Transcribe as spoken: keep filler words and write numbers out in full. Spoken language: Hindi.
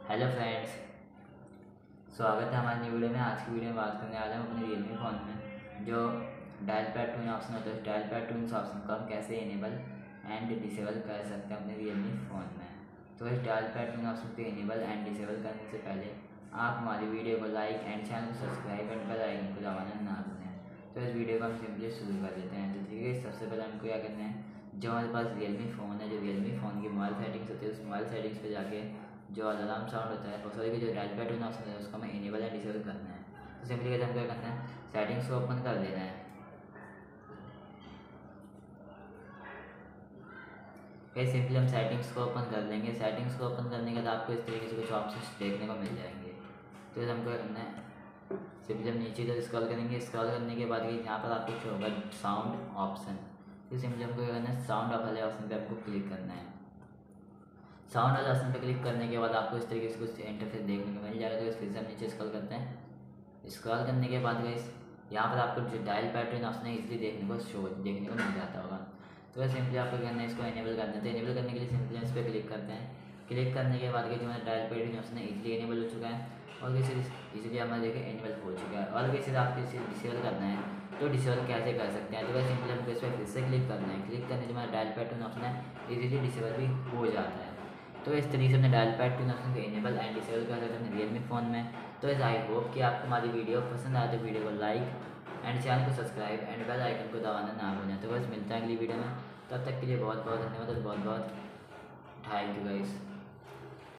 हेलो फ्रेंड्स, स्वागत है हमारी न्यू वीडियो में। आज की वीडियो में बात करने वाले हम अपने रियलमी फ़ोन में जो डायल पैड टून ऑप्शन होता है, डायल पैड टून ऑप्शन को हम कैसे इनेबल एंड डिसेबल कर सकते हैं अपने रियलमी फ़ोन में। तो इस डायल पैड टून ऑप्शन को इनेबल एंड डिसेबल करने से पहले आप हमारी वीडियो को लाइक एंड चैनल को सब्सक्राइब एंड बेल आइकन को दबाना ना भूलें। तो इस वीडियो को हम सिंपली शुरू कर देते हैं। तो ठीक है, सबसे पहले हमको क्या करना है, जो हमारे पास रियलमी फ़ोन है, जो रियलमी फ़ोन की मोबाइल सेटिंग्स होती है, उस मोबाइल सेटिंग्स पे जाके जो अलार्म साउंड होता है और सॉरी जो डायल पैड टून ऑप्शन है उसको हमें इनेबल एंड डिसेबल करना है। तो सिंपली कहते हैं हमको क्या करना है, सेटिंग्स को ओपन कर लेना है। फिर सिंपली हम सेटिंग्स को ओपन कर लेंगे। सेटिंग्स को ओपन करने के बाद आपको इस तरीके से कुछ ऑप्शंस देखने को मिल जाएंगे। तो हमको क्या करना है, सिंपली हम नीचे तक स्क्रॉल करेंगे। स्क्रॉल करने के बाद यहाँ पर आपको शो होगा साउंड ऑप्शन। तो सिंपली हमको क्या करना है, साउंड वाले ऑप्शन पे आपको क्लिक करना है। साउंड वाले ऑप्शन पे क्लिक करने के बाद आपको इस तरीके से कुछ इंटरफेस देखने को मिल जाएगा। तो फिर से हम नीचे स्क्रॉल करते हैं। स्क्रॉल करने के बाद गाइस यहाँ पर आपको जो डायल पैटर्न ऑप्शन है इजीली देखने को शो देखने को मिल जाता होगा। तो सिंपली आपको करना है, इसको इनेबल करना है। तो इनेबल करने के लिए सिंपली इस पर क्लिक करते हैं। क्लिक करने के बाद जो हमारा डायल पैटर्न ऑप्शन है इजीली इनेबल हो चुका है और किसी इजीली हमारे देखें इनेबल हो चुका है। और किसी आपको इसे डिसेबल करना है तो डिसेबल कैसे कर सकते हैं, तो सिंपली हमको इस पर फिर से क्लिक करना है। क्लिक करने के बाद डायल पैटर्न ऑप्शन है इजीली डिसेबल भी हो जाता है। तो इस तरीके से हमने डायल पैड टून ऑप्शन को इनेबल एंड डिसेबल कर सकते हैं रियलमी फ़ोन में। तो इस आई होप कि आपको हमारी वीडियो पसंद आए तो वीडियो को लाइक एंड चैनल को सब्सक्राइब एंड बेल आइकन को दबाना ना भूलें। तो बस मिलता है अगली वीडियो में, तब तक के लिए बहुत बहुत धन्यवाद और बहुत बहुत थैंक यू गाइस।